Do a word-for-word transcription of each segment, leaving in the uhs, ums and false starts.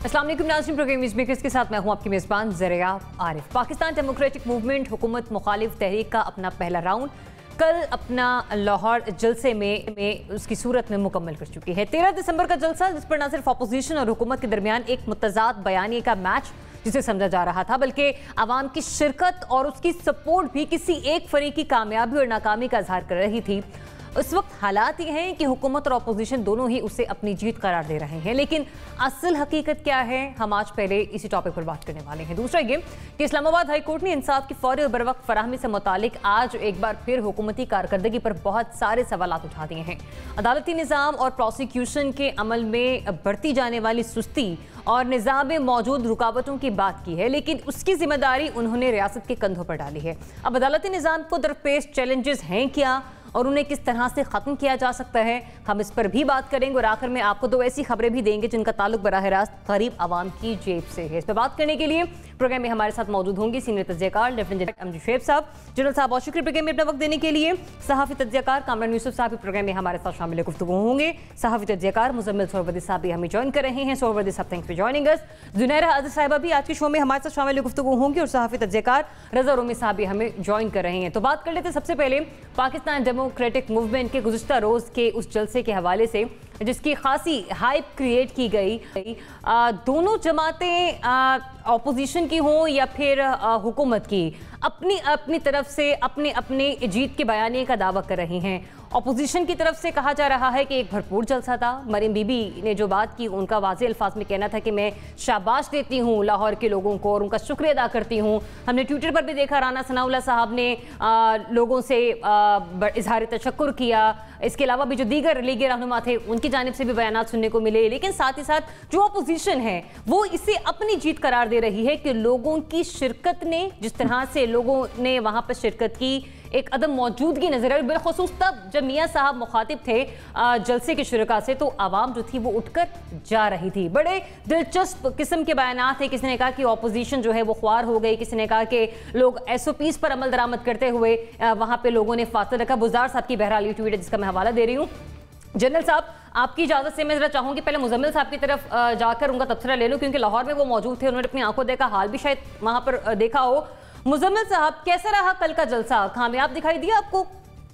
अस्सलाम वालेकुम नाज़रीन, प्रोग्राम न्यूज़ मेकर्स के साथ मैं हूं आपकी मेज़बान ज़रिया आरिफ। पाकिस्तान डेमोक्रेटिक मूवमेंट हुकूमत मुखालिफ तहरीक का अपना पहला राउंड कल अपना लाहौर जलसे में, में उसकी सूरत में मुकम्मल कर चुकी है। तेरह दिसंबर का जलसा जिस पर न सिर्फ अपोजिशन और हुकूमत के दरमियान एक मुतज़ाद बयानी का मैच जिसे समझा जा रहा था, बल्कि आवाम की शिरकत और उसकी सपोर्ट भी किसी एक फरीक की कामयाबी और नाकामी का इजहार कर रही थी। उस वक्त हालात ये हैं कि हुकूमत और अपोजिशन दोनों ही उसे अपनी जीत करार दे रहे हैं, लेकिन असल हकीकत क्या है, हम आज पहले इसी टॉपिक पर बात करने वाले हैं। दूसरा ये कि इस्लामाबाद हाई कोर्ट ने इंसाफ की फौरी और बरवक्त फराहमी से मुतालिक आज एक बार फिर हुकूमती कारकर्दगी पर बहुत सारे सवालात उठा दिए हैं। अदालती निज़ाम और प्रोसिक्यूशन के अमल में बढ़ती जाने वाली सुस्ती और निज़ाम में मौजूद रुकावटों की बात की है, लेकिन उसकी जिम्मेदारी उन्होंने रियासत के कंधों पर डाली है। अब अदालती निज़ाम को दरपेश चैलेंजेस हैं क्या और उन्हें किस तरह से ख़त्म किया जा सकता है, हम इस पर भी बात करेंगे। और आखिर में आपको दो ऐसी खबरें भी देंगे जिनका ताल्लुक बराह रास्त गरीब आवाम की जेब से है। इस पर बात करने के लिए प्रोग्राम में हमारे साथ मौजूद होंगे सीनियर तज्ज़ियाकार लेफ्टिनेंट अमजद शुएब साहब। जनरल साहब बहुत शुक्रिया प्रोग्राम में अपना वक्त देने के लिए। सहाफ़ी तज्ज़ियाकार कामरान यूसुफ साहब भी प्रोग्राम में हमारे साथ शामिल गुफ्तगू होंगे। सहाफ़ी तज्ज़ियाकार मुज़म्मिल सोहरवर्दी साहब भी हमें ज्वाइन कर रहे हैं। सोहरवर्दी साहब thanks for joining us. Junaira Aziz साहिबा भी आज के शो में हमारे साथ शामिल गुफ्तगू होंगी और सहाफ़ी तज्ज़ियाकार रज़ा रूमी साहब भी हमें ज्वाइन कर रहे हैं। तो बात कर लेते हैं सबसे पहले पाकिस्तान डेमोक्रेटिक मूवमेंट के गुज़िश्ता रोज़ के उस जलसे के हवाले से जिसकी खासी हाइप क्रिएट की गई। आ, दोनों जमातें अपोजिशन की हों या फिर हुकूमत की, अपनी अपनी तरफ से अपने अपने जीत के बयाने का दावा कर रही हैं। अपोजिशन की तरफ से कहा जा रहा है कि एक भरपूर जलसा था। मरीम बीबी ने जो बात की उनका वाज़ेह अल्फाज में कहना था कि मैं शाबाश देती हूँ लाहौर के लोगों को और उनका शुक्रिया अदा करती हूँ। हमने ट्विटर पर भी देखा राना सनाउल्लाह साहब ने आ, लोगों से इजहार तशक्कुर किया। इसके अलावा भी जो दीगर लीगी रहनुमा थे उनकी जानिब से भी बयानात सुनने को मिले, लेकिन साथ ही साथ जो अपोजिशन है वो इसे अपनी जीत करार दे रही है कि लोगों की शिरकत ने, जिस तरह से लोगों ने वहाँ पर शिरकत की, एक अदम मौजूदगी नजर आई। बिलखुसूस तब जब मियाँ साहब मुखातिब थे जलसे के शुरका से तो आवाम जो थी वो उठकर जा रही थी। बड़े दिलचस्प किस्म के बयानात थे। किसी ने कहा कि अपोजिशन जो है वो ख्वार हो गई, किसी ने कहा कि लोग एस ओ पीज़ पर अमल दरामद करते हुए वहाँ पे लोगों ने फासला रखा। बुज़दार साहब की बहरहाल ट्वीट है जिसका मैं हवाला दे रही हूँ। जनरल साहब आपकी इजाज़त से मैं ज़रा चाहूँगी पहले मुज़म्मिल साहब की तरफ जाकर उनका तबसरा ले लूँ, क्योंकि लाहौर में वो मौजूद थे, उन्होंने अपनी आंखों देखा, हाल भी शायद वहाँ पर देखा हो। मुज़म्मिल साहब, कैसा रहा कल का जलसा, कामयाब दिखाई दिया आपको?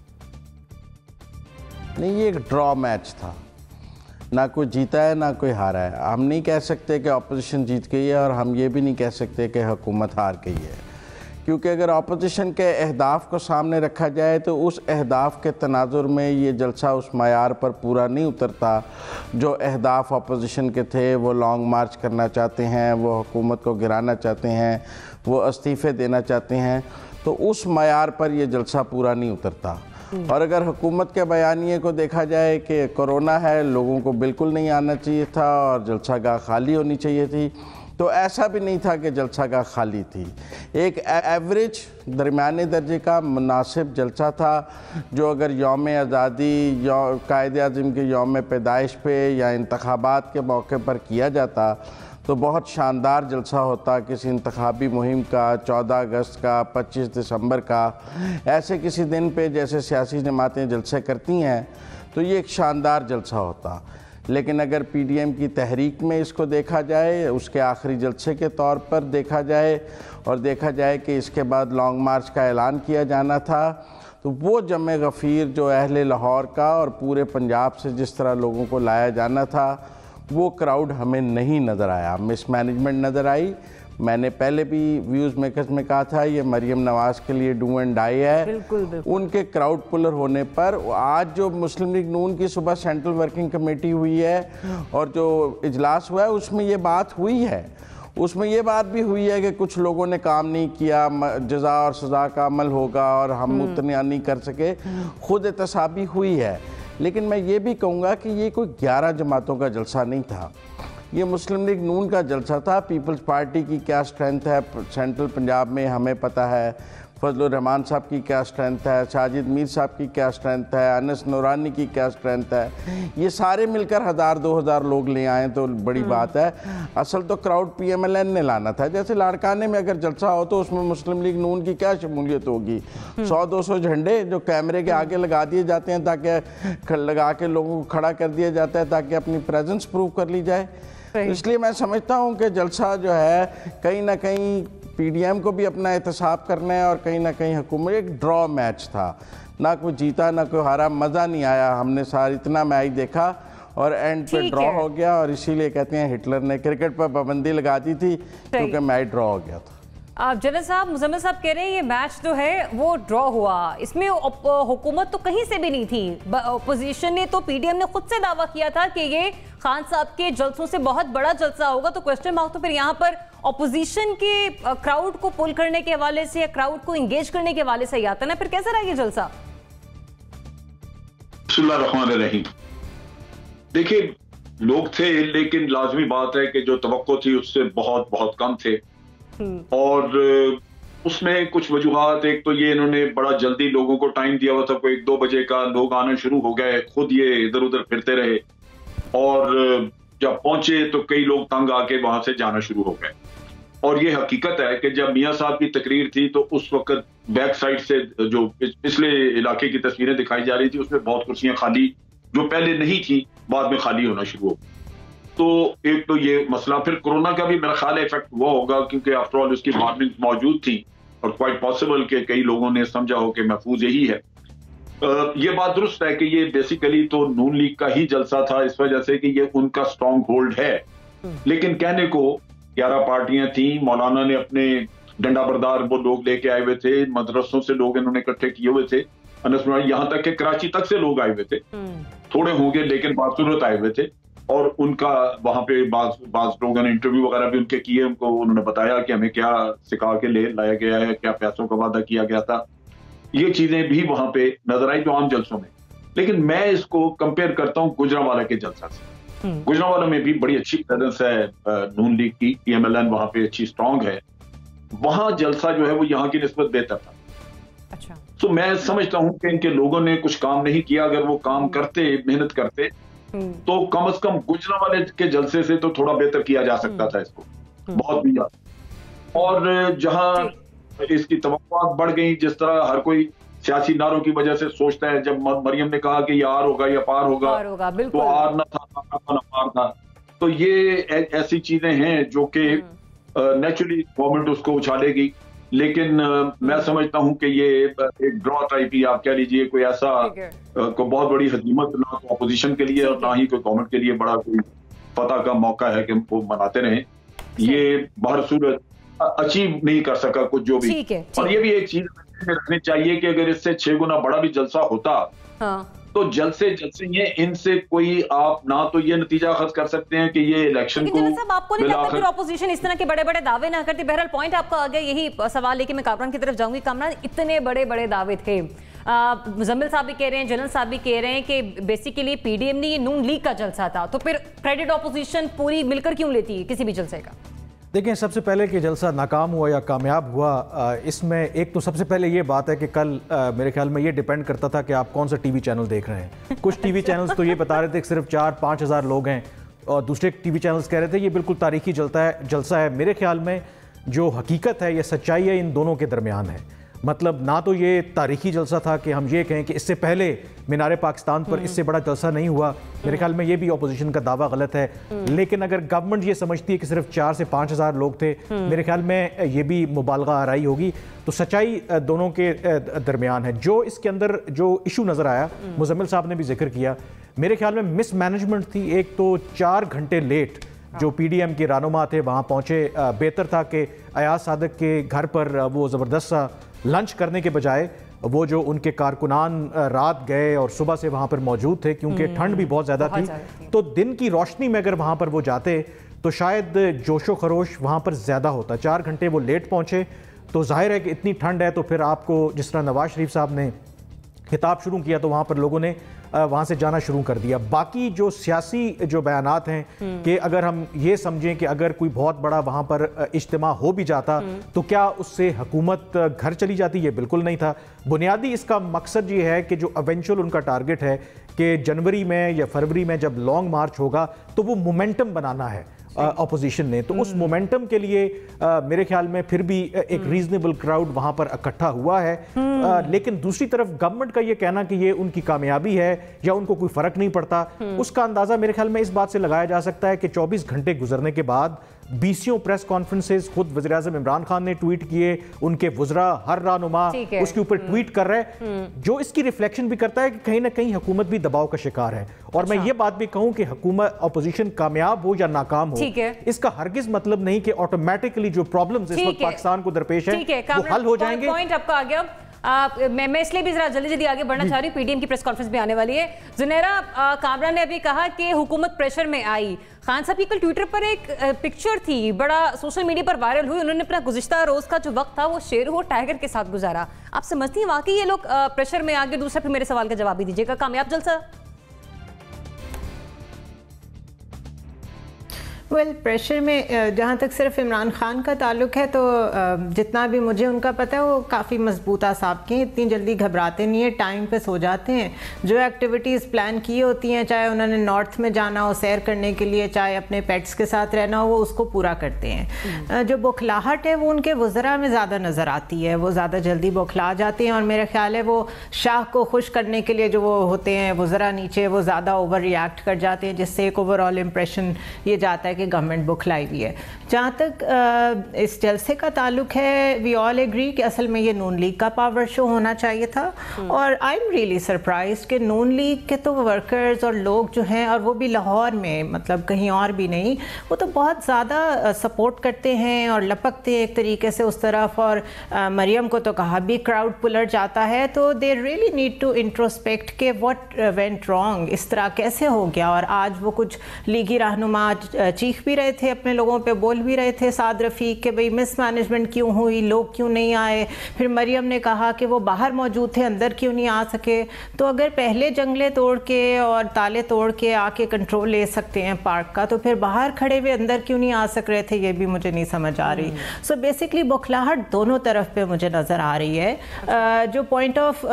नहीं, ये एक ड्रॉ मैच था, ना कोई जीता है ना कोई हारा है। हम नहीं कह सकते कि अपोजिशन जीत गई है और हम ये भी नहीं कह सकते कि हुकूमत हार गई है, क्योंकि अगर अपोजिशन के अहदाफ को सामने रखा जाए तो उस अहदाफ के तनाजुर में ये जलसा उस मयार पर पूरा नहीं उतरता। जो अहदाफ अपोजिशन के थे, वो लॉन्ग मार्च करना चाहते हैं, वो हुकूमत को गिराना चाहते हैं, वो इस्तीफ़े देना चाहते हैं, तो उस मयार पर यह जलसा पूरा नहीं उतरता। और अगर हुकूमत के बयानिए को देखा जाए कि कोरोना है, लोगों को बिल्कुल नहीं आना चाहिए था और जलसागाह खाली होनी चाहिए थी, तो ऐसा भी नहीं था कि जलसागाह खाली थी। एक एवरेज दरमियाने दर्जे का मुनासिब जलसा था, जो अगर यौम आज़ादी या कायद-ए-आज़म के यौम पैदाइश पे या इंतखाबात के मौके पर किया जाता तो बहुत शानदार जलसा होता। किसी इंतखाबी मुहिम का, चौदह अगस्त का, पच्चीस दिसंबर का, ऐसे किसी दिन पे जैसे सियासी जमातें जलसे करती हैं तो ये एक शानदार जलसा होता। लेकिन अगर पी डी एम की तहरीक में इसको देखा जाए, उसके आखिरी जलसे के तौर पर देखा जाए और देखा जाए कि इसके बाद लॉन्ग मार्च का ऐलान किया जाना था, तो वो जमे गफ़ीर जो अहले लाहौर का और पूरे पंजाब से जिस तरह लोगों को लाया जाना था, वो क्राउड हमें नहीं नज़र आया। मिसमैनेजमेंट नज़र आई। मैंने पहले भी व्यूज़ मेकर्स में कहा था ये मरीम नवाज़ के लिए डू एंड डाई है। बिल्कुल, बिल्कुल। उनके क्राउड पुलर होने पर आज जो मुस्लिम लीग नून की सुबह सेंट्रल वर्किंग कमेटी हुई है और जो इजलास हुआ है उसमें ये बात हुई है। उसमें ये बात भी हुई है कि कुछ लोगों ने काम नहीं किया, जज़ा और सज़ा का अमल होगा और हम उतना नहीं कर सके, खुद एहतसाबी हुई है। लेकिन मैं ये भी कहूँगा कि ये कोई ग्यारह जमातों का जलसा नहीं था, ये मुस्लिम लीग नून का जलसा था। पीपल्स पार्टी की क्या स्ट्रेंथ है सेंट्रल पंजाब में हमें पता है, फजल रहमान साहब की क्या स्ट्रेंथ है, साजिद मीर साहब की क्या स्ट्रेंथ है, अनस नूरानी की क्या स्ट्रेंथ है, ये सारे मिलकर हज़ार दो हज़ार लोग ले आए तो बड़ी बात है। असल तो क्राउड पी एम एल एन ने लाना था। जैसे लाड़काने में अगर जलसा हो तो उसमें मुस्लिम लीग नून की क्या शमूलियत होगी? सौ दो सौ झंडे जो कैमरे के आगे लगा दिए जाते हैं, ताकि लगा के लोगों को खड़ा कर दिया जाता है ताकि अपनी प्रेजेंस प्रूव कर ली जाए। इसलिए मैं समझता हूँ कि जलसा जो है कहीं ना कहीं पी डी एम को भी अपना एहतसाब करना है, और कहीं ना कहीं हुकूमत, एक ड्रॉ मैच था, ना कोई जीता ना कोई हारा, मज़ा नहीं आया। हमने सार इतना मैच देखा और एंड पे ड्रॉ हो गया, और इसीलिए कहते हैं हिटलर ने क्रिकेट पर पाबंदी लगा दी थी क्योंकि मैच ड्रॉ हो गया था। आप जनरल साहब, मुजम्मिल साहब कह रहे हैं ये मैच जो है वो ड्रॉ हुआ, इसमें हुकूमत तो कहीं से भी नहीं थी। अपोजिशन ने तो पीडीएम ने खुद से दावा किया था कि ये खान साहब के जलसों से बहुत बड़ा जलसा होगा, तो क्वेश्चन मार्क तो फिर यहाँ पर अपोजिशन के क्राउड को पुल करने के हवाले से या क्राउड को इंगेज करने के हवाले से ही आता ना, फिर कैसा रहा ये जलसा? बिस्मिल्लाहिर्रहमानिर्रहीम। देखिए, लोग थे, लेकिन लाजमी बात है कि जो तवक्को थी उससे बहुत बहुत कम थे, और उसमें कुछ वजूहात, एक तो ये इन्होंने बड़ा जल्दी लोगों को टाइम दिया हुआ था, कोई एक दो बजे का, लोग आना शुरू हो गए, खुद ये इधर उधर फिरते रहे, और जब पहुंचे तो कई लोग तंग आके वहां से जाना शुरू हो गए। और ये हकीकत है कि जब मियां साहब की तकरीर थी तो उस वक्त बैक साइड से जो पिछले इलाके की तस्वीरें दिखाई जा रही थी उसमें बहुत कुर्सियां खाली, जो पहले नहीं थी, बाद में खाली होना शुरू हो। तो एक तो ये मसला, फिर कोरोना का भी मेरा ख्याल इफेक्ट हुआ होगा, क्योंकि आफ्टर ऑल उसकी वार्निंग मौजूद थी, और क्वाइट पॉसिबल कि कई लोगों ने समझा हो कि महफूज यही है। ये बात दुरुस्त है कि ये बेसिकली तो नून लीग का ही जलसा था, इस वजह से कि ये उनका स्ट्रॉन्ग होल्ड है। लेकिन कहने को ग्यारह पार्टियां थी, मौलाना ने अपने डंडा बरदार वो लोग लेके आए हुए थे, मदरसों से लोग इन्होंने इकट्ठे किए हुए थे, यहाँ तक कि कराची तक से लोग आए हुए थे, थोड़े होंगे लेकिन बासूरत आए हुए थे, और उनका वहां पे बाज बाज लोगों ने इंटरव्यू वगैरह भी उनके किए, उनको उन्होंने बताया कि हमें क्या सिखा के ले लाया गया है, क्या पैसों का वादा किया गया था, ये चीजें भी वहां पे नजर आई जो आम जलसों में। लेकिन मैं इसको कंपेयर करता हूँ गुजरांवाला के जलसा से। गुजरांवाला में भी बड़ी अच्छी प्रेजेंस है नून लीग की, पीएमएलएन वहां पे अच्छी स्ट्रांग है, वहां जलसा जो है वो यहाँ की निस्बत बेहतर था। अच्छा। तो मैं समझता हूँ कि इनके लोगों ने कुछ काम नहीं किया, अगर वो काम करते, मेहनत करते, तो कम से कम गुजरांवाले के जलसे से तो थोड़ा बेहतर किया जा सकता था इसको, बहुत भी ज्यादा। और जहां इसकी तवक्कुआत बढ़ गई, जिस तरह हर कोई सियासी नारों की वजह से सोचता है, जब मरियम ने कहा कि ये आर होगा या पार होगा, पार होगा तो आर ना था ना पार था, तो ये ऐसी चीजें हैं जो कि नेचुरली गवर्नमेंट उसको उछालेगी। लेकिन मैं समझता हूं कि ये एक ड्रॉ टाइप ही आप कह लीजिए, कोई ऐसा कोई बहुत बड़ी हजीमत ना तो अपोजिशन के लिए और ना ही कोई गवर्नमेंट के लिए बड़ा कोई फतह का मौका है कि वो मनाते रहें। ये बाहर सूरत अचीव नहीं कर सका कुछ जो भी। और ये भी एक चीज रखनी चाहिए कि अगर इससे छह गुना बड़ा भी जलसा होता, हाँ। तो जलसे जलसे ये इनसे कोई आप ना तो ये नतीजा खर्च कर सकते हैं कि ये इलेक्शन को, साहब आपको नहीं लगता कि ऑपोजिशन इस तरह के बड़े बड़े दावे ना करती? बहरहाल पॉइंट आपका आ गया, यही सवाल लेके मैं कामरान की तरफ जाऊंगी। कामरान, इतने बड़े बड़े दावे थे, मुजम्मिल साहब भी कह रहे हैं, जनरल साहब भी कह रहे हैं कि बेसिकली पीडीएम ने ये नून लीग का जलसा था, तो फिर क्रेडिट ऑपोजिशन पूरी मिलकर क्यों लेती है किसी भी जलसे का? देखें, सबसे पहले कि जलसा नाकाम हुआ या कामयाब हुआ, इसमें एक तो सबसे पहले ये बात है कि कल मेरे ख्याल में ये डिपेंड करता था कि आप कौन सा टीवी चैनल देख रहे हैं। कुछ टीवी चैनल्स तो ये बता रहे थे कि सिर्फ चार पाँच हज़ार लोग हैं, और दूसरे टीवी चैनल्स कह रहे थे ये बिल्कुल तारीखी जलता है जलसा है। मेरे ख्याल में जो हकीकत है, ये सच्चाई है, इन दोनों के दरमियान है। मतलब ना तो ये तारीखी जलसा था कि हम ये कहें कि इससे पहले मीनार पाकिस्तान पर इससे बड़ा जलसा नहीं हुआ, मेरे ख्याल में ये भी अपोजिशन का दावा गलत है। लेकिन अगर गवर्नमेंट ये समझती है कि सिर्फ चार से पाँच हज़ार लोग थे, मेरे ख्याल में ये भी मुबालगा आराई होगी। तो सच्चाई दोनों के दरमियान है। जो इसके अंदर जो इशू नज़र आया, मुजम्मिल साहब ने भी जिक्र किया, मेरे ख्याल में मिस मैनेजमेंट थी। एक तो चार घंटे लेट जो पीडीएम के रहनुमा थे वहाँ पहुँचे, बेहतर था कि अयाज सादक के घर पर वो ज़बरदस्त सा लंच करने के बजाय वो जो उनके कारकुनान रात गए और सुबह से वहाँ पर मौजूद थे, क्योंकि ठंड भी बहुत ज़्यादा थी, तो दिन की रोशनी में अगर वहाँ पर वो जाते तो शायद जोशो खरोश वहाँ पर ज़्यादा होता। चार घंटे वो लेट पहुँचे, तो जाहिर है कि इतनी ठंड है, तो फिर आपको जिस तरह नवाज शरीफ साहब ने खिताब शुरू किया तो वहाँ पर लोगों ने وہاں سے جانا شروع کر دیا. باقی جو سیاسی جو بیانات ہیں کہ اگر ہم یہ سمجھیں کہ اگر کوئی بہت بڑا وہاں پر اجتماع ہو بھی جاتا تو کیا اس سے حکومت گھر چلی جاتی, یہ بالکل نہیں تھا. بنیادی اس کا مقصد یہ ہے کہ جو ایونچول ان کا ٹارگٹ ہے کہ جنوری میں یا فروری میں جب لانگ مارچ ہوگا تو وہ مومنٹم بنانا ہے اپوزیشن نے. تو اس مومنٹم کے لیے میرے خیال میں پھر بھی ایک ریزنیبل کراؤڈ وہاں پر اکٹھا ہوا ہے. لیکن دوسری طرف گورنمنٹ کا یہ کہنا کہ یہ ان کی کامیابی ہے یا ان کو کوئی فرق نہیں پڑتا, اس کا اندازہ میرے خیال میں اس بات سے لگایا جا سکتا ہے کہ چوبیس گھنٹے گزرنے کے بعد بیسیوں پریس کانفرنسز خود وزیر اعظم عمران خان نے ٹویٹ کیے, ان کے وزراء ہر رہنما اس کے اوپر ٹویٹ کر رہے, جو اس کی ریفلیکشن بھی کرتا ہے کہ کہیں نہ کہیں حکومت بھی دباؤ کا شکار ہے. اور میں یہ بات بھی کہوں کہ حکومت اپوزیشن کامیاب ہو یا ناکام ہو, اس کا ہرگز مطلب نہیں کہ آٹومیٹکلی جو پرابلمز اس وقت پاکستان کو درپیش ہیں وہ حل ہو جائیں گے. پوائنٹ آپ کا آ گیا. میں میں اس لیے بھی ذرا جلدی جلدی آگے بڑھنا چاہ رہی ہوں, پی ڈی ایم کی پریس کانفرنس بھی آنے والی ہے. زنیرہ کامران نے ابھی کہا کہ حکومت پریشر میں آئی. خان صاحب کی کل ٹویٹر پر ایک پکچر تھی, بڑا سوشل میڈیا پر وائرل ہوئی. انہوں نے اپنا گزشتہ روز کا جو وقت تھا وہ شیر ہو ٹائیگر کے ساتھ گزارا. آپ سمجھتی ہیں واقعی یہ لوگ پریشر میں آگے؟ دوسرا پھر میرے سوال کا جواب بھی دیجیے گا. کامیاب جلسہ ویل پریشر میں جہاں تک صرف عمران خان کا تعلق ہے تو جتنا بھی مجھے ان کا پتہ ہے وہ کافی مضبوط اعصاب کے ہیں, اتنی جلدی گھبراتے نہیں ہیں, ٹائم پہ سو جاتے ہیں. جو ایکٹیویٹیز پلان کی ہوتی ہیں, چاہے انہوں نے نارتھ میں جانا ہو سیر کرنے کے لیے, چاہے اپنے پیٹس کے ساتھ رہنا ہو, وہ اس کو پورا کرتے ہیں. جو بوکھلاہٹ ہے وہ ان کے وزراء میں زیادہ نظر آتی ہے, وہ زیادہ جلدی بوکھلا جاتے ہیں. اور میرے خیال ہے وہ شاہ کو خوش کرنے کے لیے جو وہ ہوتے ہیں وزراء نیچے, وہ زیادہ اوور ریئیکٹ کر جاتے ہیں, جس سے ایک اوور آل امپریشن یہ جاتا ہے کہ گورنمنٹ بکھلائی ہوئی ہے. جہاں تک اس جلسے کا تعلق ہے, وی آل ایگری کہ اصل میں یہ نون لیگ کا پاور شو ہونا چاہیے تھا. اور آئی ایم ریئلی سرپرائزڈ کہ نون لیگ کے تو ورکرز اور لوگ جو ہیں, اور وہ بھی لاہور میں, مطلب کہیں اور بھی نہیں, وہ تو بہت زیادہ سپورٹ کرتے ہیں اور لپکتے ہیں ایک طریقے سے اس طرف. اور مریم کو تو کہا بھی کراؤڈ پلر جاتا ہے. تو they really need to introspect کہ واٹ وینٹ رانگ, اس طرح کیسے ہو گیا. اور آج وہ کچھ لیگی رہنما چیخ بھی رہے تھے, اپنے لوگوں پہ بول بھی رہے تھے, سعد رفیق, کہ بھئی مس مینجمنٹ کیوں ہوئی, لوگ کیوں نہیں آئے. پھر مریم نے کہا کہ وہ باہر موجود تھے, اندر کیوں نہیں آ سکے. تو اگر پہلے جنگلے توڑ کے اور تالے توڑ کے آ کے کنٹرول لے سکتے ہیں پارک کا, تو پھر باہر کھڑے ہوئے اندر کیوں نہیں آ سک رہے تھے, یہ بھی مجھے نہیں سمجھ آ رہی. سو بیسکلی بوکھلاہٹ دونوں طرف پہ مجھے نظر آ رہی ہے. جو پوائنٹ آف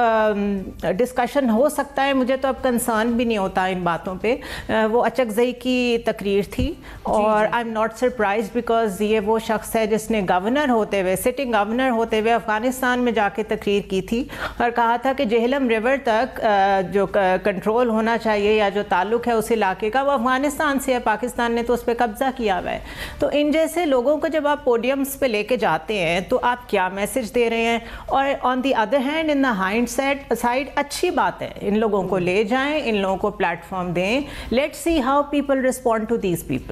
ڈسکشن ہو سکتا ہے, مجھے تو اب کنسرن بھی نہیں ہوتا ان باتوں پہ, وہ اچکزئی کی تقریر تھی. اور I am not surprised because یہ وہ شخص ہے جس نے گورنر ہوتے ہوئے, سٹنگ گورنر ہوتے ہوئے افغانستان میں جا کے تقریر کی تھی اور کہا تھا کہ جہلم ریور تک جو کنٹرول ہونا چاہیے یا جو تعلق ہے اس علاقے کا, وہ افغانستان سے ہے, پاکستان نے تو اس پہ قبضہ کیا ہوا ہے. تو ان جیسے لوگوں کو جب آپ پوڈیمز پہ لے کے جاتے ہیں تو آپ کیا میسج دے رہے ہیں. اور on the other hand in the hindsight اچھی بات ہے, ان لوگوں کو لے جائیں, ان لوگوں کو پلیٹ فارم دیں. Let see how people respond to these people.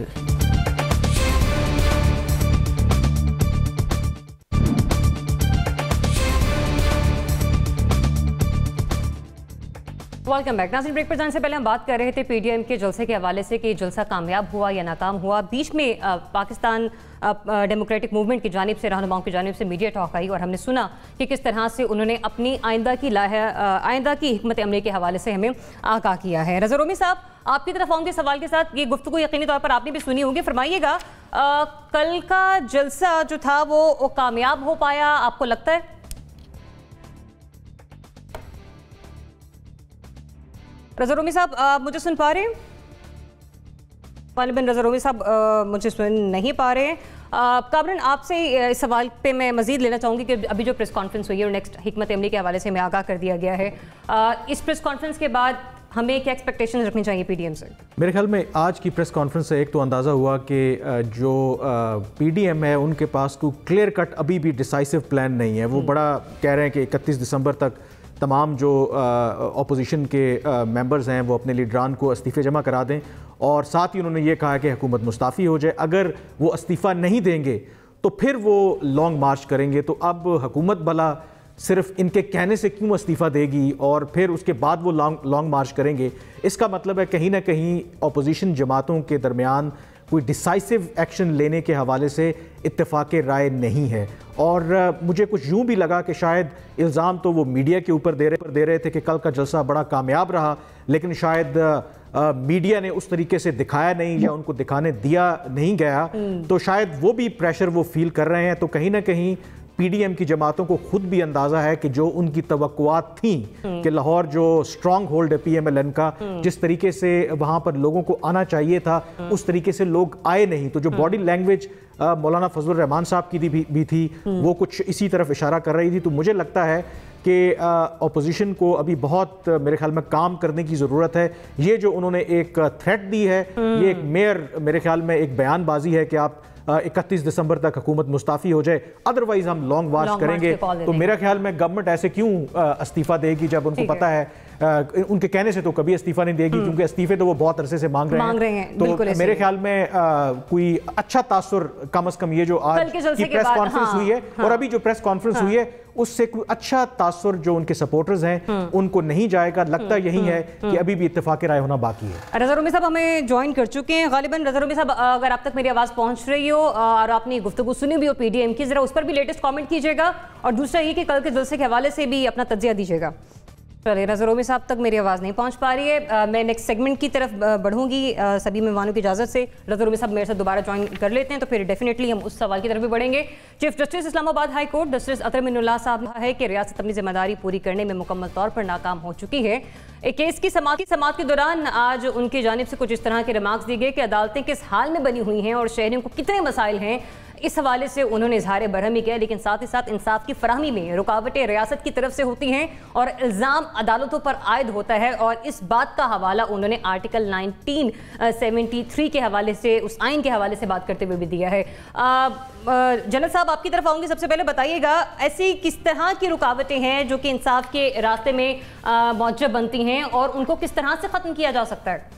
Welcome back. ناظرین, بریک پر جانے سے پہلے ہم بات کر رہے تھے پی ڈی ایم کے جلسے کے حوالے سے کہ جلسہ کامیاب ہوا یا ناکام ہوا. بیچ میں پاکستان ڈیموکریٹک موومنٹ کی جانب سے, رہنماؤں کی جانب سے میڈیا ٹاک آئی اور ہم نے سنا کہ کس طرح سے انہوں نے اپنی آئندہ کی آئندہ کی حکمت عملی کے حوالے سے ہمیں آگاہ کیا ہے. رضا رومی صاحب, آپ کی طرف آؤں کے سوال کے ساتھ, یہ گفتگو یقینی طور پر آپ نے بھی سنی ہوگی, فرمائیے گا کل کا جلسہ جو تھا وہ کامیاب ہو پایا, آپ کو لگتا ہے؟ رضا رومی صاحب, آپ مجھے سن پا رہے ہیں؟ غالباً رضا رومی صاحب مجھے سن نہیں پا رہے ہیں. کامران, آپ سے اس سوال پہ میں مزید لینا چاہوں گی کہ ابھی جو پریس کانفرنس ہوئی ہے اور نیکسٹ حکمت عملی کے حوالے سے ہمیں آگاہ کر دیا گیا ہے, اس پریس کانفرنس کے بعد ہمیں کیا ایکسپیکٹیشن رکھنی چاہیے پی ڈی ایم سے؟ میرے خیال میں آج کی پریس کانفرنس سے ایک تو اندازہ ہوا کہ جو پی ڈی ایم ہے ان کے پاس کوئی کلیئر کٹ ابھی بھی ڈیسائسو پلان نہیں ہے. وہ بڑا کہہ رہے ہیں کہ اکتیس دسمبر تک تمام جو اپوزیشن کے ممبرز ہیں وہ اپنے لیڈران کو استعفے جمع کرا دیں, اور ساتھ ہی انہوں نے یہ کہا کہ حکومت مستعفی ہو جائے. اگر وہ استعفیٰ نہیں دیں گے تو پھر وہ لانگ مارچ کریں گے. تو اب حکومت بھلا صرف ان کے کہنے سے کیوں استعفیٰ دے گی اور پھر اس کے بعد وہ لانگ لانگ مارچ کریں گے؟ اس کا مطلب ہے کہیں نہ کہیں اپوزیشن جماعتوں کے درمیان کوئی ڈیسائسو ایکشن لینے کے حوالے سے اتفاق رائے نہیں ہے. اور مجھے کچھ یوں بھی لگا کہ شاید الزام تو وہ میڈیا کے اوپر دے رہے دے رہے تھے کہ کل کا جلسہ بڑا کامیاب رہا، لیکن شاید میڈیا نے اس طریقے سے دکھایا نہیں یا ان کو دکھانے دیا نہیں گیا، تو شاید وہ بھی پریشر وہ فیل کر رہے ہیں. تو کہیں نہ کہیں پی ڈی ایم کی جماعتوں کو خود بھی اندازہ ہے کہ جو ان کی توقعات تھیں کہ لاہور جو سٹرانگ ہولڈ ہے پی ایم ایل این کا، جس طریقے سے وہاں پر لوگوں کو آنا چاہیے تھا اس طریقے سے لوگ آئے نہیں. تو جو باڈی لینگویج مولانا فضل الرحمان صاحب کی بھی تھی وہ کچھ اسی طرف اشارہ کر رہی تھی. تو مجھے لگتا ہے کہ اپوزیشن کو ابھی بہت میرے خیال میں کام کرنے کی ضرورت ہے. یہ جو انہوں نے ایک تھریٹ دی ہے، یہ ایک میئر میرے خیال میں ایک بیان بازی ہے کہ آپ اکتیس دسمبر تک حکومت مستعفی ہو جائے، ادروائز ہم لانگ مارچ کریں گے. تو میرا خیال میں گورنمنٹ ایسے کیوں استعفیٰ دے گی جب ان کو پتہ ہے ان کے کہنے سے تو کبھی استعفیٰ نہیں دے گی، کیونکہ استعفے تو وہ بہت عرصے سے مانگ رہے ہیں. تو میرے خیال میں کوئی اچھا تاثر کم از کم یہ جو آج کی پریس کانفرنس ہوئی ہے اور ابھی جو پریس کانفرنس ہوئی ہے اس سے کوئی اچھا تاثر جو ان کے سپورٹرز ہیں ان کو نہیں جائے گا. لگتا یہی ہے کہ ابھی بھی اتفاق رائے ہونا باقی ہے. رضا رومی صاحب ہمیں جوائن کر چکے ہیں غالباً. رضا رومی صاحب اگر آپ تک میری آواز پہنچ رہی ہو اور آپ نے گفتگو سنی بھی ہو پی ڈی ایم کی، ذرا اس پر بھی لیٹسٹ کامنٹ کیجیے گا، اور دوسرا یہ کہ کل کے جلسے کے حوالے سے بھی اپنا تجزیہ دیجیے گا. چلے رضا رومی صاحب تک میری آواز نہیں پہنچ پا رہی ہے. میں نیکسٹ سیگمنٹ کی طرف بڑھوں گی سبھی مہمانوں کی اجازت سے. رضا رومی صاحب میرے ساتھ دوبارہ جوائن کر لیتے ہیں تو پھر ڈیفینیٹلی ہم اس سوال کی طرف بھی بڑھیں گے. چیف جسٹس اسلام آباد ہائی کورٹ جسٹس اطہر من اللہ صاحب نے کہا ہے کہ ریاست اپنی ذمہ داری پوری کرنے میں مکمل طور پر ناکام ہو چکی ہے. ایک کیس کی سماعت کی سماعت کے دوران آج ان کی جانب سے کچھ اس طرح کے ریمارکس دی گئے کہ عدالتیں کس حال میں بنی ہوئی ہیں اور شہریوں کو کتنے مسائل ہیں. اس حوالے سے انہوں نے اظہار برہمی کیا، لیکن ساتھ ہی ساتھ انصاف کی فراہمی میں رکاوٹیں ریاست کی طرف سے ہوتی ہیں اور الزام عدالتوں پر عائد ہوتا ہے. اور اس بات کا حوالہ انہوں نے آرٹیکل نائنٹین سیونٹی تھری کے حوالے سے، اس آئین کے حوالے سے بات کرتے ہوئے بھی دیا ہے. جنرل صاحب آپ کی طرف آؤں گی. سب سے پہلے بتائیے گا ایسی کس طرح کی رکاوٹیں ہیں جو کہ انصاف کے راستے میں موجب بنتی ہیں اور ان کو کس طرح سے ختم کیا جا سکتا ہے؟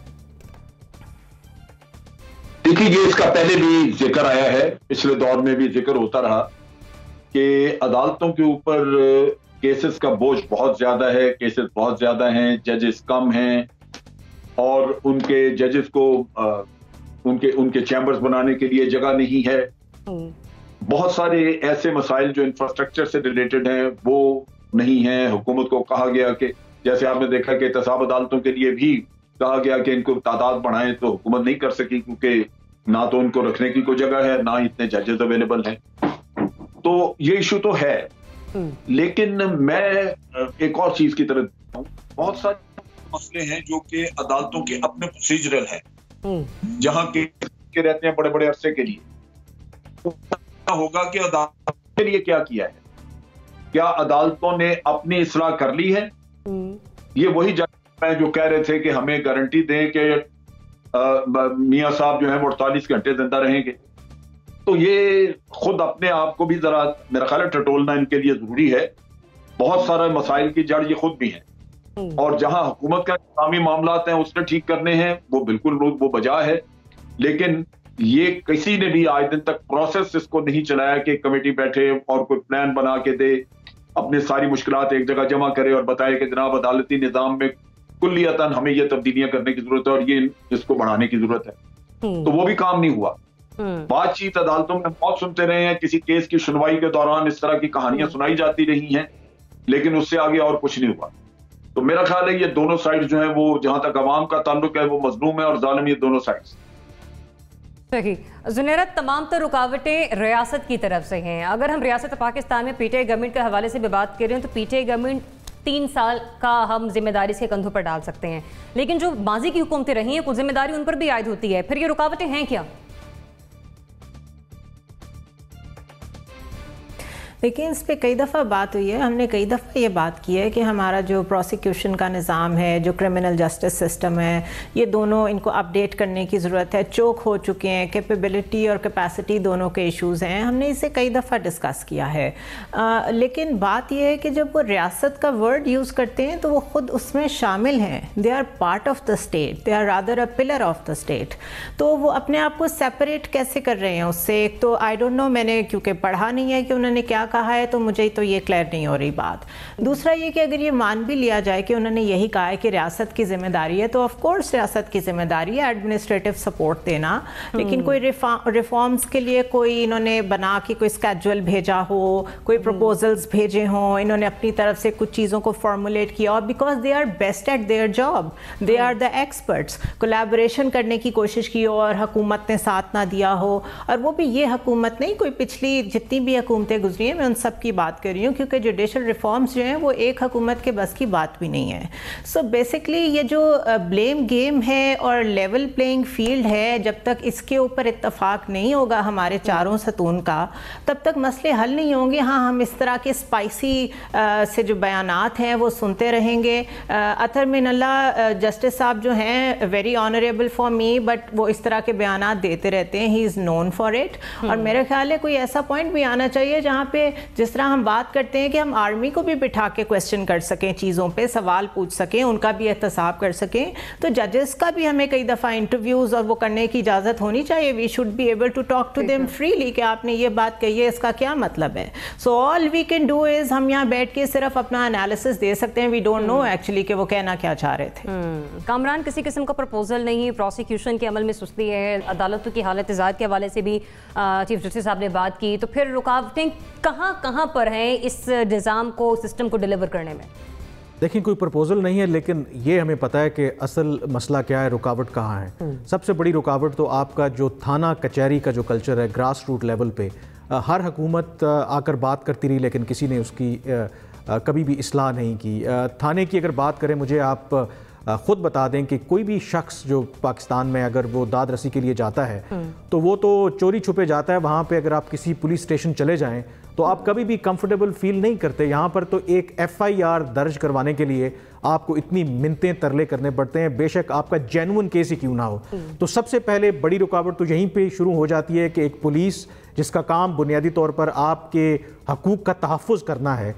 دیکھیے یہ اس کا پہلے بھی ذکر آیا ہے، پچھلے دور میں بھی ذکر ہوتا رہا کہ عدالتوں کے اوپر کیسز کا بوجھ بہت زیادہ ہے، کیسز بہت زیادہ ہیں، ججز کم ہیں اور ان کے ججز کو ان کے ان کے چیمبرز بنانے کے لیے جگہ نہیں ہے. بہت سارے ایسے مسائل جو انفراسٹرکچر سے ریلیٹڈ ہیں وہ نہیں ہیں. حکومت کو کہا گیا کہ جیسے آپ نے دیکھا کہ احتساب عدالتوں کے لیے بھی کہا گیا کہ ان کو تعداد بڑھائیں، تو حکومت نہیں کر سکی کیونکہ نہ تو ان کو رکھنے کی کوئی جگہ ہے، نہ اتنے ججز اویلیبل ہیں. تو یہ ایشو تو ہے، لیکن میں ایک اور چیز کی طرف ہوں. بہت سارے مسئلے ہیں جو کہ عدالتوں کے اپنے پروسیجرل ہیں، جہاں کے رہتے ہیں بڑے بڑے عرصے کے لیے. ہوگا کہ عدالت کے لیے کیا کیا ہے، کیا عدالتوں نے اپنی اصلاح کر لی ہے؟ یہ وہی جج ہیں جو کہہ رہے تھے کہ ہمیں گارنٹی دیں کہ میاں صاحب جو ہیں وہ اڑتالیس گھنٹے زندہ رہیں گے. تو یہ خود اپنے آپ کو بھی ذرا میرا خیال ہے ٹٹولنا ان کے لیے ضروری ہے. بہت سارے مسائل کی جڑ یہ خود بھی ہیں، اور جہاں حکومت کا انتظامی معاملات ہیں اس نے ٹھیک کرنے ہیں وہ بالکل وہ بجا ہے. لیکن یہ کسی نے بھی آج دن تک پروسیس اس کو نہیں چلایا کہ کمیٹی بیٹھے اور کوئی پلان بنا کے دے، اپنے ساری مشکلات ایک جگہ جمع کرے اور بتائے کہ جناب عدالتی نظام میں کلیتاً ہمیں یہ تبدیلیاں کرنے کی ضرورت ہے اور یہ اس کو بڑھانے کی ضرورت ہے. تو وہ بھی کام نہیں ہوا. بات چیت عدالتوں میں بہت سنتے رہے ہیں، کسی کیس کی سنوائی کے دوران اس طرح کی کہانیاں سنائی جاتی رہی ہیں، لیکن اس سے آگے اور کچھ نہیں ہوا. تو میرا خیال ہے یہ دونوں سائڈ جو ہیں وہ جہاں تک عوام کا تعلق ہے وہ مظلوم ہے اور ظالم یہ دونوں سائڈز. صحیح. زنیرت تمام تر رکاوٹیں ریاست کی طرف سے ہیں. اگر ہم ریاست پاکستان میں پی ٹی آئی گورنمنٹ کے حوالے سے بھی بات کریں تو پی ٹی آئی گورنمنٹ تین سال کا ہم ذمہ داری اس کے کندھوں پر ڈال سکتے ہیں، لیکن جو ماضی کی حکومتیں رہی ہیں کچھ ذمہ داری ان پر بھی عائد ہوتی ہے. پھر یہ رکاوٹیں ہیں کیا؟ لیکن اس پہ کئی دفعہ بات ہوئی ہے، ہم نے کئی دفعہ یہ بات کی ہے کہ ہمارا جو پروسیکیوشن کا نظام ہے، جو کرمنل جسٹس سسٹم ہے، یہ دونوں ان کو اپڈیٹ کرنے کی ضرورت ہے. چوک ہو چکے ہیں، کیپیبلٹی اور کیپیسٹی دونوں کے ایشوز ہیں. ہم نے اسے کئی دفعہ ڈسکس کیا ہے. آ, لیکن بات یہ ہے کہ جب وہ ریاست کا ورڈ یوز کرتے ہیں تو وہ خود اس میں شامل ہیں. They are part of the state, they are rather a pillar of the state. تو وہ اپنے آپ کو سیپریٹ کیسے کر رہے ہیں اس سے؟ ایک تو آئی ڈونٹ نو، میں نے کیونکہ پڑھا نہیں ہے کہ انہوں نے کیا کہا ہے تو مجھے تو یہ کلیئر نہیں ہو رہی بات. دوسرا یہ کہ اگر یہ مان بھی لیا جائے کہ انہوں نے یہی کہا ہے کہ ریاست کی ذمہ داری ہے تو آف کورس ریاست کی ذمہ داری ہے ایڈمنسٹریٹو سپورٹ دینا, لیکن کوئی ریفارمز کے لیے کوئی انہوں نے بنا کے کوئی اسکیجول بھیجا ہو, کوئی پروپوزلز بھیجے ہوں, انہوں نے اپنی طرف سے کچھ چیزوں کو فارمولیٹ کیا اور because they are best at their job, they are the experts, collaboration کرنے کی کوشش کی ہو اور حکومت نے ساتھ نہ دیا ہو, اور وہ بھی یہ حکومت نہیں, کوئی پچھلی جتنی بھی حکومتیں گزری ہیں میں ان سب کی بات کر رہی ہوں کیونکہ جوڈیشل ریفارمز جو ہیں وہ ایک حکومت کے بس کی بات بھی نہیں ہے. سو بیسکلی یہ جو بلیم گیم ہے اور لیول پلینگ فیلڈ ہے, جب تک اس کے اوپر اتفاق نہیں ہوگا ہمارے چاروں ستون کا تب تک مسئلے حل نہیں ہوں گے. ہاں ہم اس طرح کے اسپائسی سے جو بیانات ہیں وہ سنتے رہیں گے. اطہر من اللہ جسٹس صاحب جو ہیں very honourable for me, but وہ اس طرح کے بیانات دیتے رہتے ہیں, ہی از نون فار اٹ. اور میرے خیال ہے کوئی ایسا پوائنٹ بھی آنا چاہیے جہاں پہ جس طرح ہم بات کرتے ہیں کہ ہم آرمی کو بھی بٹھا کے کویسچن کر سکیں, چیزوں پہ سوال پوچھ سکیں, ان کا بھی احتساب کر سکیں, تو ججز کا بھی ہمیں کئی دفعہ انٹرویوز اور وہ کرنے کی اجازت ہونی چاہیے. We should be able to talk to them freely کہ آپ نے یہ بات کہی ہے, اس کا کیا مطلب ہے. سو آل وی کین ڈو از ہم یہاں بیٹھ کے صرف اپنا انالیسس دے سکتے ہیں, وی ڈونٹ نو ایکچولی کہ وہ کہنا کیا چاہ رہے تھے. کامران, کسی قسم کا پرپوزل نہیں, پروسیکیوشن کے عمل میں سستی ہے, عدالتوں کی حالت ازاد کے حوالے سے بھی چیف جسٹس صاحب نے بات کی, تو پھر رکاوٹیں کہاں کہاں پر ہیں اس نظام کو, سسٹم کو ڈیلیور کرنے میں؟ دیکھیں کوئی پرپوزل نہیں ہے, لیکن یہ ہمیں پتہ ہے کہ اصل مسئلہ کیا ہے, رکاوٹ کہاں ہے. سب سے بڑی رکاوٹ تو آپ کا جو تھانہ کچہری کا جو کلچر ہے گراس روٹ لیول پہ, ہر حکومت آ کر بات کرتی رہی لیکن کسی نے اس کی کبھی بھی اصلاح نہیں کی. تھانے کی اگر بات کریں, مجھے آپ خود بتا دیں کہ کوئی بھی شخص جو پاکستان میں اگر وہ داد رسی کے لیے جاتا ہے تو وہ تو چوری چھپے جاتا ہے. وہاں پہ اگر آپ کسی پولیس اسٹیشن چلے جائیں تو آپ کبھی بھی کمفرٹیبل فیل نہیں کرتے. یہاں پر تو ایک ایف آئی آر درج کروانے کے لیے آپ کو اتنی منتیں ترلے کرنے پڑتے ہیں, بے شک آپ کا جینون کیس ہی کیوں نہ ہو. تو سب سے پہلے بڑی رکاوٹ تو یہیں پہ شروع ہو جاتی ہے کہ ایک پولیس جس کا کام بنیادی طور پر آپ کے حقوق کا تحفظ کرنا ہے,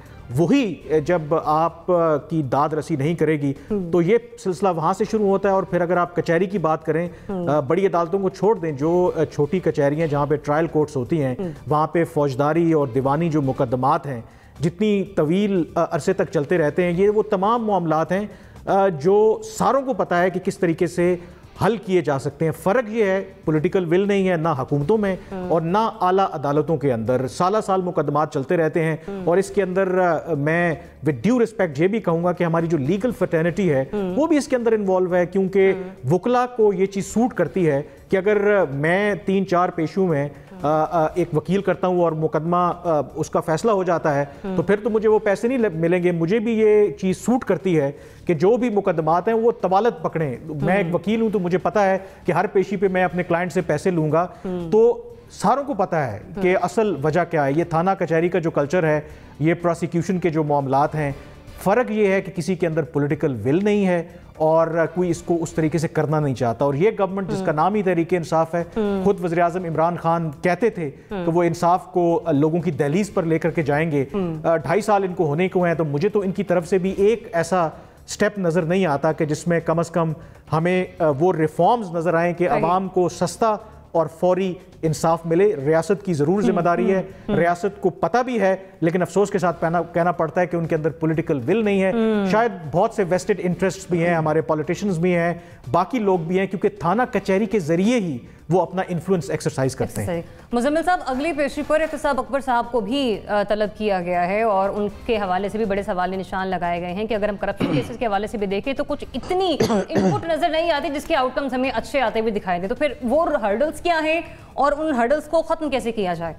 وہی جب آپ کی داد رسی نہیں کرے گی تو یہ سلسلہ وہاں سے شروع ہوتا ہے. اور پھر اگر آپ کچہری کی بات کریں, بڑی عدالتوں کو چھوڑ دیں, جو چھوٹی کچہریاں جہاں پہ ٹرائل کورٹس ہوتی ہیں وہاں پہ فوجداری اور دیوانی جو مقدمات ہیں جتنی طویل عرصے تک چلتے رہتے ہیں, یہ وہ تمام معاملات ہیں جو ساروں کو پتہ ہے کہ کس طریقے سے حل کیے جا سکتے ہیں. فرق یہ ہے پولیٹیکل ول نہیں ہے نہ حکومتوں میں اور نہ اعلیٰ عدالتوں کے اندر. سالہ سال مقدمات چلتے رہتے ہیں اور اس کے اندر میں ود ڈیو رسپیکٹ یہ بھی کہوں گا کہ ہماری جو لیگل فرٹرنٹی ہے وہ بھی اس کے اندر انوالو ہے, کیونکہ وکلا کو یہ چیز سوٹ کرتی ہے کہ اگر میں تین چار پیشوں میں ایک وکیل کرتا ہوں اور مقدمہ اس کا فیصلہ ہو جاتا ہے تو پھر تو مجھے وہ پیسے نہیں ملیں گے. مجھے بھی یہ چیز سوٹ کرتی ہے کہ جو بھی مقدمات ہیں وہ طوالت پکڑیں. میں ایک وکیل ہوں تو مجھے پتا ہے کہ ہر پیشی پہ میں اپنے کلائنٹ سے پیسے لوں گا. تو ساروں کو پتا ہے کہ اصل وجہ کیا ہے. یہ تھانہ کچہری کا جو کلچر ہے, یہ پروسیکیوشن کے جو معاملات ہیں, فرق یہ ہے کہ کسی کے اندر پولیٹیکل ول نہیں ہے اور کوئی اس کو اس طریقے سے کرنا نہیں چاہتا. اور یہ گورنمنٹ جس کا نام ہی تحریک انصاف ہے, خود وزیر اعظم عمران خان کہتے تھے کہ وہ انصاف کو لوگوں کی دہلیز پر لے کر کے جائیں گے. ڈھائی سال ان کو ہونے کو ہیں, تو مجھے تو ان کی طرف سے بھی ایک ایسا سٹیپ نظر نہیں آتا کہ جس میں کم از کم ہمیں وہ ریفارمز نظر آئیں کہ عوام کو سستا اور فوری انصاف ملے. ریاست کی ضرور ذمہ داری ہے, ریاست کو پتہ بھی ہے, لیکن افسوس کے ساتھ کہنا پڑتا ہے کہ ان کے اندر پولیٹیکل ول نہیں ہے. شاید بہت سے ویسٹڈ انٹرسٹس بھی ہیں, ہمارے پولیٹیشنز بھی ہیں, باقی لوگ بھی ہیں, کیونکہ تھانہ کچہری کے ذریعے ہی وہ اپنا انفلوئنس ایکسرسائز کرتے ہیں. مزمل صاحب, اگلی پیشی پر احتساب اکبر صاحب کو بھی طلب کیا گیا ہے اور ان کے حوالے سے بھی بڑے سوال نشان لگائے گئے ہیں کہ اگر ہم کرپشن کیسز کے حوالے سے بھی دیکھیں تو کچھ اتنی ان پٹ نظر نہیں آتی جس کے آؤٹ کمز ہمیں اچھے آتے ہوئے دکھائے دیں. تو پھر وہ ہرڈلز کیا ہیں اور ان ہرڈلز کو ختم کیسے کیا جائے؟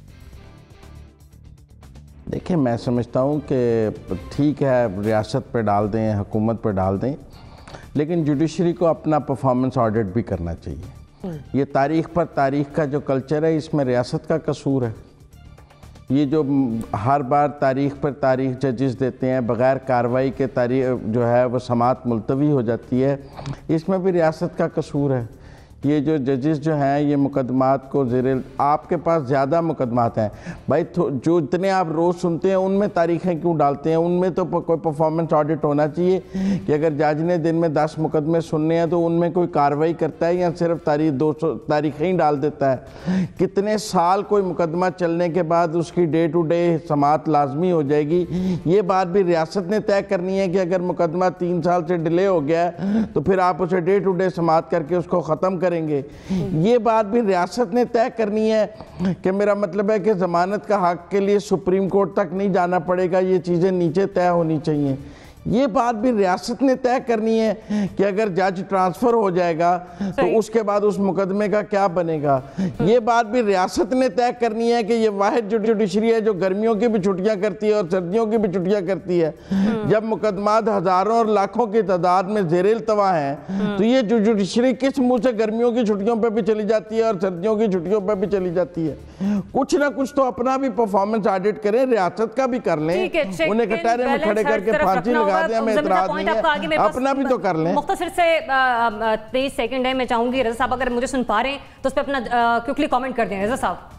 دیکھیں, میں سمجھتا ہوں کہ ٹھیک ہے ریاست پہ ڈال دیں, حکومت پہ ڈال دیں, لیکن جوڈیشری کو اپنا پرفارمنس آڈٹ بھی کرنا چاہیے. یہ تاریخ پر تاریخ کا جو کلچر ہے, اس میں ریاست کا قصور ہے. یہ جو ہر بار تاریخ پر تاریخ ججز دیتے ہیں بغیر کارروائی کے, تاریخ جو ہے وہ سماعت ملتوی ہو جاتی ہے, اس میں بھی ریاست کا قصور ہے. یہ جو ججز جو ہیں یہ مقدمات کو زیر آپ کے پاس زیادہ مقدمات ہیں بھائی، جو اتنے آپ روز سنتے ہیں ان میں تاریخیں کیوں ڈالتے ہیں؟ ان میں تو کوئی پرفارمنس آڈٹ ہونا چاہیے کہ اگر جج نے دن میں دس مقدمے سننے ہیں تو ان میں کوئی کارروائی کرتا ہے یا صرف تاریخ دو سو تاریخیں ہی ڈال دیتا ہے؟ کتنے سال کوئی مقدمہ چلنے کے بعد اس کی ڈے ٹو ڈے سماعت لازمی ہو جائے گی؟ یہ بات بھی ریاست نے طے کرنی ہے کہ اگر مقدمہ تین سال سے ڈیلے ہو گیا ہے تو پھر آپ اسے ڈے ٹو ڈے سماعت کر کے اس کو ختم کریں گے۔ یہ بات بھی ریاست نے طے کرنی ہے کہ میرا مطلب ہے کہ ضمانت کا حق کے لیے سپریم کورٹ تک نہیں جانا پڑے گا، یہ چیزیں نیچے طے ہونی چاہیے۔ یہ بات بھی ریاست نے طے کرنی ہے کہ اگر جج ٹرانسفر ہو جائے گا تو اس کے بعد اس مقدمے کا کیا بنے گا۔ یہ بات بھی ریاست نے طے کرنی ہے کہ یہ واحد جوڈیشری ہے جو گرمیوں کی بھی چھٹیاں کرتی ہے اور سردیوں کی بھی چھٹیاں کرتی ہے۔ جب مقدمات ہزاروں اور لاکھوں کی تعداد میں زیر التوا ہیں تو یہ جوڈیشری کس منہ سے گرمیوں کی چھٹیوں پہ بھی چلی جاتی ہے اور سردیوں کی چھٹیوں پہ بھی چلی جاتی ہے؟ کچھ نہ کچھ تو اپنا بھی پرفارمنس آڈٹ کریں، ریاست کا بھی کر لیں، انہیں کٹہرے میں کھڑے کر کے پھانسی لگا دیں، ہمیں اعتراض نہیں ہے، اپنا بھی تو کر لیں۔ مختصر سے تیئیس سیکنڈ ہے، میں چاہوں گی رضا صاحب اگر مجھے سن پا رہے ہیں تو اس پہ اپنا کیوکلی کامنٹ کر دیں۔ رضا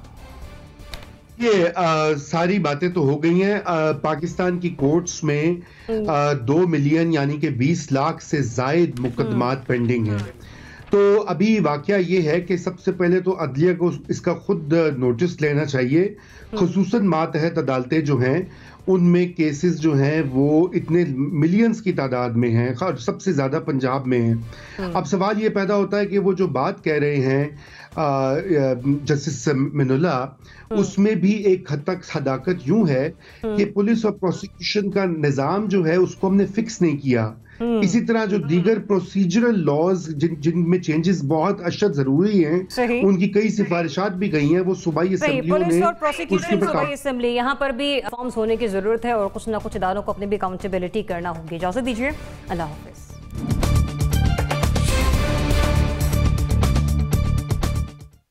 صاحب، یہ ساری باتیں تو ہو گئی ہیں۔ پاکستان کی کورٹس میں دو ملین یعنی کہ بیس لاکھ سے زائد مقدمات پینڈنگ ہیں۔ تو ابھی واقعہ یہ ہے کہ سب سے پہلے تو عدلیہ کو اس کا خود نوٹس لینا چاہیے، خصوصاً ماتحت عدالتیں جو ہیں ان میں کیسز جو ہیں وہ اتنے ملینز کی تعداد میں ہیں، سب سے زیادہ پنجاب میں ہیں۔ اب سوال یہ پیدا ہوتا ہے کہ وہ جو بات کہہ رہے ہیں جسٹس من اللہ، اس میں بھی ایک حد تک صداقت یوں ہے کہ پولیس اور پروسیکیوشن کا نظام جو ہے اس کو ہم نے فکس نہیں کیا۔ اسی طرح جو دیگر پروسیجرل لاز جن جن میں چینجز بہت اشد ضروری ہیں، ان کی کئی سفارشات بھی گئی ہیں، وہ صوبائی اسمبلیوں نے پولیس اور پروسیکیوشن صوبائی اسمبلی یہاں پر بھی فارمز ہونے کی ضرورت ہے اور کچھ نہ کچھ اداروں کو اپنی بھی اکاؤنٹیبلٹی کرنا ہوگی۔ اجازت دیجیے، اللہ حافظ۔